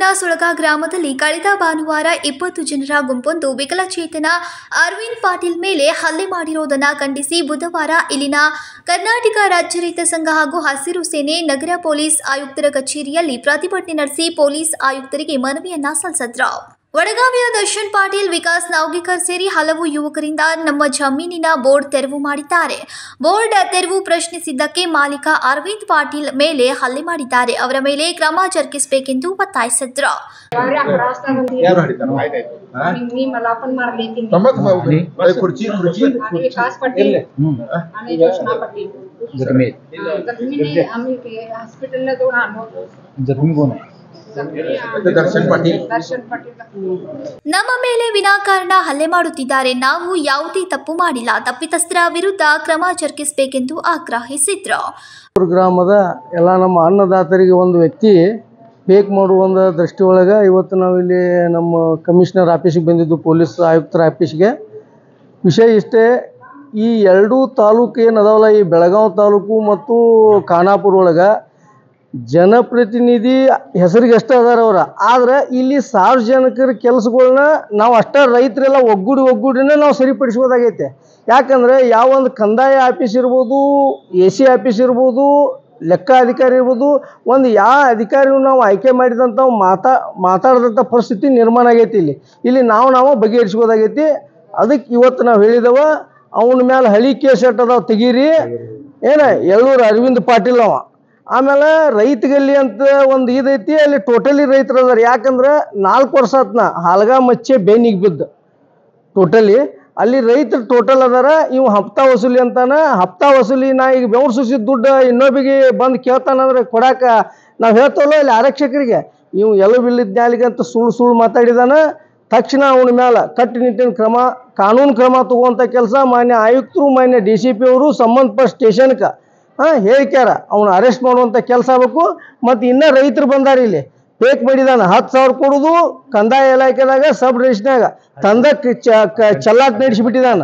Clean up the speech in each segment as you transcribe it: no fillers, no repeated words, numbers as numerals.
ತಾಲೂಕಿನ ಸುಳಗ ಗ್ರಾಮದಲ್ಲಿ ಕಳೆದ ಭಾನುವಾರ 20 ಜನರ ಗುಂಪೊಂದು ವಿಕಲಚೇತನ ಅರವಿಂದ್ ಪಾಟೀಲ್ ಮೇಲೆ ಹಲ್ಲೆ ಮಾಡಿರುವುದನ್ನು ಖಂಡಿಸಿ ಬುಧವಾರ ಇಲ್ಲಿನ ಕರ್ನಾಟಕ ರಾಜ್ಯ ರೈತ ಸಂಘ ಹಾಗೂ ಹಸಿರು ಸೇನೆ ನಗರ ಪೊಲೀಸ್ ಆಯುಕ್ತರ ಕಚೇರಿಯಲ್ಲಿ ಪ್ರತಿಭಟನೆ ನಡೆಸಿ ಪೊಲೀಸ್ ಆಯುಕ್ತರಿಗೆ ಮನವಿಯನ್ನ ಸಲ್ಲಿಸಿದ್ರು. ವಡಗಾವಿಯ ದರ್ಶನ್ ಪಾಟೀಲ್, ವಿಕಾಸ್ ನಾವ್ಗೇಕರ್ ಸೇರಿ ಹಲವು ಯುವಕರಿಂದ ನಮ್ಮ ಜಮೀನಿನ ಬೋರ್ಡ್ ತೆರವು ಮಾಡಿದ್ದಾರೆ. ಬೋರ್ಡ್ ತೆರವು ಪ್ರಶ್ನಿಸಿದ್ದಕ್ಕೆ ಮಾಲೀಕ ಅರವಿಂದ್ ಪಾಟೀಲ್ ಮೇಲೆ ಹಲ್ಲೆ ಮಾಡಿದ್ದಾರೆ. ಅವರ ಮೇಲೆ ಕ್ರಮ ಜರುಗಿಸಬೇಕೆಂದು ಒತ್ತಾಯಿಸಿದ್ರು. ನಮ್ಮ ಮೇಲೆ ವಿನಾಕಾರಣ ಹಲ್ಲೆ ಮಾಡುತ್ತಿದ್ದಾರೆ. ನಾವು ಯಾವುದೇ ತಪ್ಪು ಮಾಡಿಲ್ಲ. ತಪ್ಪಿತಸ್ಥರ ವಿರುದ್ಧ ಕ್ರಮ ಜರುಗಿಸಬೇಕೆಂದು ಆಗ್ರಹಿಸಿದ್ರು. ಗ್ರಾಮದ ಎಲ್ಲ ನಮ್ಮ ಅನ್ನದಾತರಿಗೆ ಒಂದು ವ್ಯಕ್ತಿ ಫೇಕ್ ಮಾಡುವ ಒಂದು ದೃಷ್ಟಿಯೊಳಗೆ ಇವತ್ತು ನಾವಿಲ್ಲಿ ನಮ್ಮ ಕಮಿಷನರ್ ಆಫೀಸಿಗೆ ಬಂದಿದ್ದು, ಪೊಲೀಸ್ ಆಯುಕ್ತರ ಆಫೀಸ್ಗೆ. ವಿಷಯ ಇಷ್ಟೇ, ಈ ಎರಡೂ ತಾಲೂಕು ಏನದಾವಲ್ಲ, ಈ ಬೆಳಗಾವಿ ತಾಲೂಕು ಮತ್ತು ಖಾನಾಪುರ ಒಳಗೆ ಜನಪ್ರತಿನಿಧಿ ಹೆಸರಿಗೆ ಅಷ್ಟೇ ಅದಾರ ಅವ್ರ. ಆದ್ರೆ ಇಲ್ಲಿ ಸಾರ್ವಜನಿಕರ ಕೆಲಸಗಳನ್ನ ನಾವು ಅಷ್ಟೇ ರೈತರೆಲ್ಲ ಒಗ್ಗೂಡಿನೇ ನಾವು ಸರಿಪಡಿಸ್ಬೋದಾಗೈತೆ. ಯಾಕಂದರೆ ಯಾವೊಂದು ಕಂದಾಯ ಆಫೀಸ್ ಇರ್ಬೋದು, AC ಆಫೀಸ್ ಇರ್ಬೋದು, ಲೆಕ್ಕ ಅಧಿಕಾರಿ ಇರ್ಬೋದು, ಒಂದು ಯಾವ ಅಧಿಕಾರಿಗೂ ನಾವು ಆಯ್ಕೆ ಮಾಡಿದಂಥ ಮಾತಾಡಿದಂಥ ಪರಿಸ್ಥಿತಿ ನಿರ್ಮಾಣ ಆಗೈತಿ. ಇಲ್ಲಿ ನಾವು ಬಗೆಹರಿಸ್ಬೋದಾಗೈತಿ. ಅದಕ್ಕೆ ಇವತ್ತು ನಾವು ಹೇಳಿದವ, ಅವನ ಮೇಲೆ ಹಳಿ ಕೇಸ್ ಅದಾವ ತೆಗೀರಿ. ಎಳ್ಳೂರು ಅರವಿಂದ್ ಪಾಟೀಲ್ ಅವ. ಆಮೇಲೆ ರೈತಗಲ್ಲಿ ಅಂತ ಒಂದು ಇದೈತಿ, ಅಲ್ಲಿ ಟೋಟಲಿ ರೈತರು ಅದಾರ. ಯಾಕಂದ್ರೆ 4 ವರ್ಷ ಆತ್ನ ಹಾಲ್ಗ ಮಚ್ಚೆ ಬೆನ್ನಿಗೆ ಬಿದ್ದು ಟೋಟಲಿ ಅಲ್ಲಿ ರೈತರು ಟೋಟಲ್ ಅದಾರ. ಇವು ಹಪ್ತಾ ವಸೂಲಿ ಅಂತಾನ. ಹಪ್ತಾ ವಸೂಲಿ ನಾ ಈಗ ಬೆವ್ರು ಸುಸಿದ ದುಡ್ಡು ಇನ್ನೊಬ್ಬಿಗೆ ಬಂದು ಕೇಳ್ತಾನಂದ್ರೆ ಕೊಡಾಕ ನಾವು ಹೇಳ್ತವಲ್ಲ ಇಲ್ಲಿ ಆರಕ್ಷಕರಿಗೆ, ಇವು ಎಲ್ಲ ಬಿಲ್ಲಿದ್ದ ನ್ಯಾಲಿಗಂತ ಸುಳ್ಳು ಮಾತಾಡಿದಾನ. ತಕ್ಷಣ ಅವನ ಮೇಲೆ ಕಟ್ಟುನಿಟ್ಟಿನ ಕ್ರಮ, ಕಾನೂನು ಕ್ರಮ ತಗುವಂಥ ಕೆಲಸ ಮಾನ್ಯ ಆಯುಕ್ತರು, ಮಾನ್ಯ DCP ಅವರು ಸಂಬಂಧಪಟ್ಟ ಸ್ಟೇಷನ್ಗೆ ಹೇಳಿಕ್ಯಾರ. ಅವನು ಅರೆಸ್ಟ್ ಮಾಡುವಂಥ ಕೆಲಸ ಆಗಬೇಕು. ಮತ್ತು ಇನ್ನೂ ರೈತರು ಬಂದಾರ, ಇಲ್ಲಿ ಫೇಕ್ ಮಾಡಿದಾನ. 10,000 ಕೊಡೋದು ಕಂದಾಯ ಇಲಾಖೆದಾಗ ಸಬ್ ರಿಜಿಸ್ಟ್ರಾಗ ತಂದಕ್ಕೆ ಚಲ್ಲಾಟ ನಡೆಸಿಬಿಟ್ಟಿದಾನ.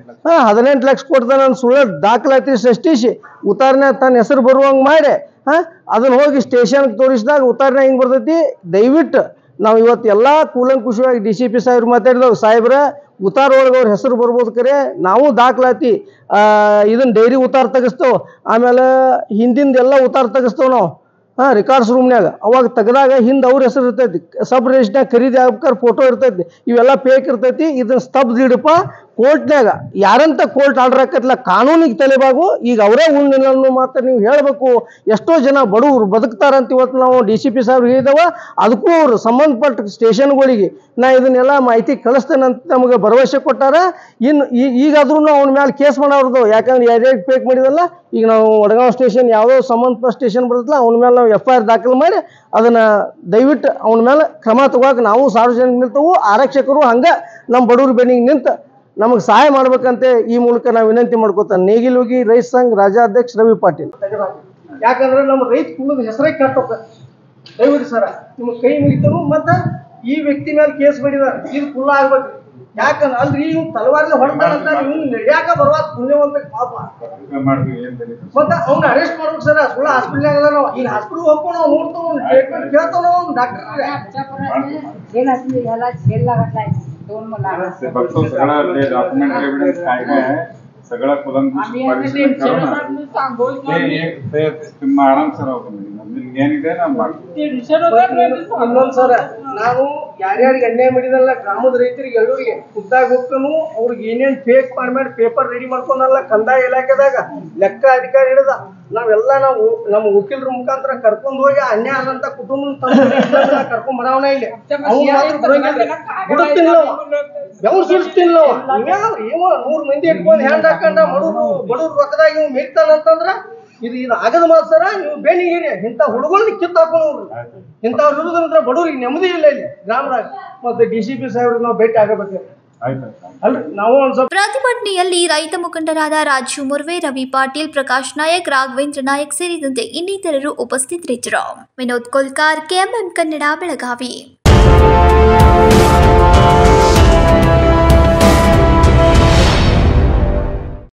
18 ಲಕ್ಷ ಕೊಡ್ತಾನ ಸುಳ್ಳು ದಾಖಲಾತಿ ಸೃಷ್ಟಿಸಿ ಉತ್ತಾರನೆ ತನ್ನ ಹೆಸರು ಬರುವಂಗೆ ಮಾಡಿ ಅದನ್ನು ಹೋಗಿ ಸ್ಟೇಷನ್ಗೆ ತೋರಿಸಿದಾಗ ಉತ್ತಾರನೆ ಹಿಂಗೆ ಬರ್ತೈತಿ. ದಯವಿಟ್ಟು ನಾವು ಇವತ್ತು ಎಲ್ಲ ಕೂಲಂಕುಷವಾಗಿ DCP ಸಾಹೇಬ್ರು ಮಾತಾಡಿದಾಗ, ಸಾಹೇಬ್ರ ಉತ್ತಾರ ಒಳಗೆ ಅವ್ರ ಹೆಸರು ಬರ್ಬೋದು, ಕರೆ ನಾವು ದಾಖಲಾತಿ ಇದನ್ನು ಡೈರಿ ಉತ್ತಾರ ತೆಗಿಸ್ತೇವೆ. ಆಮೇಲೆ ಹಿಂದಿಂದೆಲ್ಲ ಉತ್ತಾರ ತೆಗಿಸ್ತೇವೆ ನಾವು ರೆಕಾರ್ಡ್ಸ್ ರೂಮ್ನಾಗ. ಅವಾಗ ತೆಗೆದಾಗ ಹಿಂದೆ ಅವ್ರ ಹೆಸರು ಇರ್ತೈತಿ, ಸಬ್ ರಿಜಿಸ್ಟ್ರಾಗ ಖರೀದಿ ಆಗ್ಬೇಕಾದ್ರೆ ಫೋಟೋ ಇರ್ತೈತಿ. ಇವೆಲ್ಲ ಫೇಕ್ ಇರ್ತೈತಿ. ಇದನ್ನು ಸ್ತಬ್ದಿಡಪ್ಪ ಕೋರ್ಟ್ನಾಗ. ಯಾರಂತ ಕೋರ್ಟ್ ಆರ್ಡರ್ ಹಾಕತ್ಲ ಕಾನೂನಿಗೆ ತಲೆಬಾಗು. ಈಗ ಅವರೇ ಉಳ್ಳಿಲ್ಲ ಅನ್ನೋ ಮಾತ್ರ ನೀವು ಹೇಳಬೇಕು. ಎಷ್ಟೋ ಜನ ಬಡವರು ಬದುಕ್ತಾರಂತ ಇವತ್ತು ನಾವು DCP ಸಾಹೇಬ್ರು ಹೇಳಿದವ. ಅದಕ್ಕೂ ಅವರು ಸಂಬಂಧಪಟ್ಟ ಸ್ಟೇಷನ್ಗಳಿಗೆ ನಾ ಇದನ್ನೆಲ್ಲ ಮಾಹಿತಿ ಕಳಿಸ್ತೇನಂತ ನಮಗೆ ಭರವಸೆ ಕೊಟ್ಟಾರ. ಇನ್ನು ಈಗಾದ್ರೂ ಅವನ ಮೇಲೆ ಕೇಸ್ ಮಾಡೋರ್ದು. ಯಾಕಂದ್ರೆ ಯಾರ್ಯಾರು ಫೇಕ್ ಮಾಡಿದಲ್ಲ, ಈಗ ನಾವು ವಡಗಾಂವ್ ಸ್ಟೇಷನ್ ಯಾವುದೋ ಸಂಬಂಧಪಟ್ಟ ಸ್ಟೇಷನ್ ಬರ್ತಲ್ಲ, ಅವನ ಮೇಲೆ ನಾವು FIR ದಾಖಲು ಮಾಡಿ ಅದನ್ನು ದಯವಿಟ್ಟು ಅವನ ಮೇಲೆ ಕ್ರಮ ತಗೋಕೆ ನಾವು ಸಾರ್ವಜನಿಕ ನಿಲ್ತವು. ಆರಕ್ಷಕರು ಹಂಗೆ ನಮ್ಮ ಬಡವ್ರ ಬೆನ್ನಿಗೆ ನಿಂತು ನಮಗೆ ಸಹಾಯ ಮಾಡ್ಬೇಕಂತ ಈ ಮೂಲಕ ನಾವು ವಿನಂತಿ ಮಾಡ್ಕೋತಾನೆ. ನೇಗಿಲುಗಿ ರೈತ ಸಂಘ ರಾಜ್ಯಾಧ್ಯಕ್ಷ ರವಿ ಪಾಟೀಲ್. ಯಾಕಂದ್ರೆ ನಮ್ಮ ರೈತ ಕುಲದ ಹೆಸರೇ ಕಟ್ಟೋಕ ದಯವಿಟ್ಟು ಸರ ನಿಮಗೆ ಕೈ ಮುಗಿತನು. ಮತ್ತು ಈ ವ್ಯಕ್ತಿ ಮೇಲೆ ಕೇಸ್ ಮಾಡಿದಾರೆ, ಇದು ಫುಲ್ ಆಗ್ಬೇಕು. ಯಾಕಂದ್ರೆ ಅಲ್ರಿ ಇವ್ ತಲವಾರಲ್ಲ ಹೊಡ್ತಾನಂತ ಇವ್ನು ನಡ್ಯಾಕ ಬರುವಾಗ ಪುಣ್ಯವಂತ ಪಾಪ. ಮತ್ತೆ ಅವ್ನ ಅರೆಸ್ಟ್ ಮಾಡ್ಬೇಕು ಸರ. ಸುಳ್ಳ ಹಾಸ್ಪಿಟ್ಲಾಗ ಅದ. ನಾವು ಈಗ ಹಾಸ್ಪಿಟ್ಲ್ ಹೋಗ್ಕೊಂಡು ನಾವು ನೋಡ್ತಾವ, ಟ್ರೀಟ್ಮೆಂಟ್ ಕೇಳ್ತಾವ ನಾವು ಡಾಕ್ಟರ್. सगळं ಇನ್ನೊಂದ್ಸರ ನಾವು ಯಾರ್ಯಾರಿಗೆ ಅನ್ಯಾಯ ಮಾಡಿದಲ್ಲ ಗ್ರಾಮದ ರೈತರಿಗೆ ಎಲ್ಲರಿಗೆ ಖುದ್ದಾಗಿ ಹೋಗ್ತಾನು. ಅವ್ರಿಗೆ ಏನೇನು ಫೇಕ್ ಮಾಡಿ ಪೇಪರ್ ರೆಡಿ ಮಾಡ್ಕೊಂಡಲ್ಲ ಕಂದಾಯ ಇಲಾಖೆದಾಗ ಲೆಕ್ಕ ಅಧಿಕಾರಿ ಹಿಡಿದ ನಾವೆಲ್ಲ ನಾವು ನಮ್ಮ ವಕೀಲರ ಮುಖಾಂತರ ಕರ್ಕೊಂಡು ಹೋಗಿ ಅನ್ಯಾಯ ಆದಂತ ಕುಟುಂಬ ಕರ್ಕೊಂಡ್ ಬರವನ ಇಲ್ಲಿ. ಬಿಡುತ್ತಿಲ್ಲ, ಬೆವ್ರು ಸುರಿಸ್ತಿಲ್ಲ. ಇವ್ಯಾವ 100 ಮಂದಿ ಇಟ್ಕೊಂಡು ಹ್ಯಾಂಡ್ ಹಾಕೊಂಡ ಬಡವ್ರು ರೊಕ್ಕದಾಗ ಇವ್ ಮೇಗ್ತಾನಂತಂದ್ರ ಇದು ಆಗದ ಮಾತ್ರ. ನೀವು ಬೇಣಿಗೇರಿ ಇಂಥ ಹುಡುಗರನ್ನ ಕಿತ್ತಾಕೊಂಡು ಇಂಥವ್ರು ಇರೋದ್ರಂದ್ರ ಬಡವ್ರಿಗೆ ನೆಮ್ಮದಿ ಇಲ್ಲ ಇಲ್ಲಿ ಗ್ರಾಮದಾಗ. ಮತ್ತೆ DCP ಸಾಹೇಬ್ರಿಗೆ ನಾವು ಭೇಟಿ ಆಗಬೇಕು. ಪ್ರತಿಭಟನೆಯಲ್ಲಿ ರೈತ ಮುಖಂಡರಾದ ರಾಜು ಮುರ್ವೆ, ರವಿ ಪಾಟೀಲ್, ಪ್ರಕಾಶ್ ನಾಯಕ್, ರಾಘವೇಂದ್ರ ನಾಯಕ್ ಸೇರಿದಂತೆ ಇನ್ನಿತರರು ಉಪಸ್ಥಿತರಿದ್ದರು. ವಿನೋದ್ ಕೋಲ್ಕಾರ್, KMM ಕನ್ನಡ, ಬೆಳಗಾವಿ.